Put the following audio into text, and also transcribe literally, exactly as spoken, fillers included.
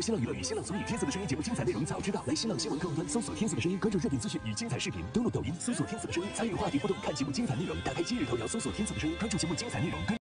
新浪娱乐与新浪综艺《天色的声音》节目精彩内容早知道，来新浪新闻客户端搜索“天色的声音”，关注热点资讯与精彩视频，登录抖音搜索“天色的声音”，参与话题互动，看节目精彩内容。打开今日头条，搜索“天色的声音”，关注节目精彩内容。